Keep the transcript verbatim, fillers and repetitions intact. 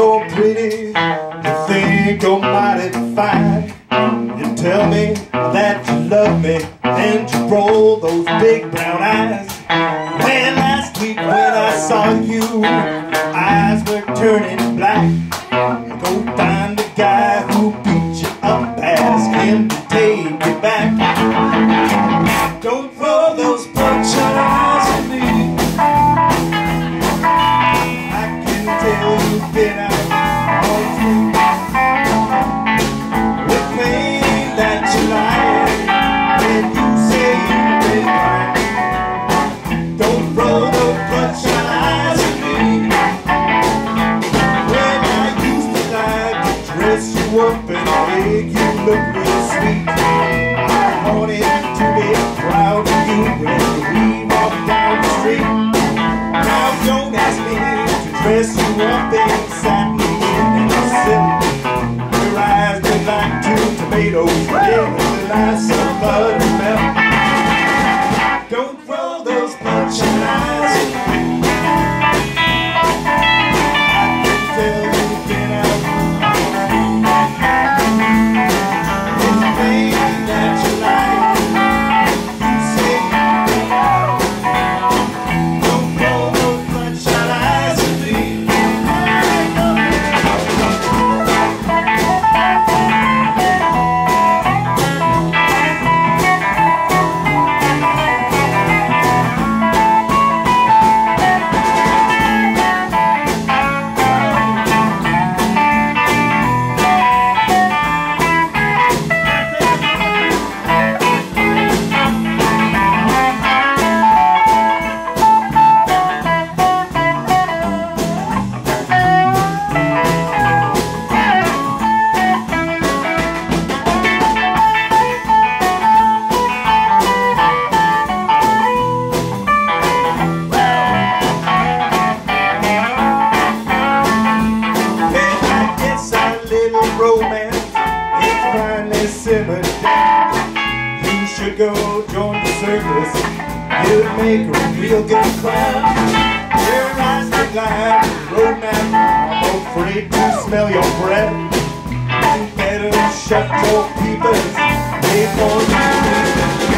so pretty, you think you're mighty fine. You tell me that you love me, and you roll those big brown eyes. When last week when I saw you, eyes were turning black. Go find the guy who beat you up, ask him to take you back. Don't roll those bloodshot eyes at me. I can tell you've been out all through the pain that you lie when you say you've been right. Don't roll those bloodshot eyes at me. When I used to like to dress you up and make you look real sweet, I wanted to be proud of you when we walk down the street. Now don't ask me to dress you up in satin and silk. Your eyes look like two tomatoes, yeah, with like some butter melt. Don't roll those bloodshot eyes at me. I can tell you've been out in the pain that you like. You say you've been out. Don't roll those bloodshot eyes at me. Romance is finally simmered down. You should go join the circus. You'd make a real good clown. Your eyes look like romance. I'm afraid to smell your breath. You better shut your peepers before you leave.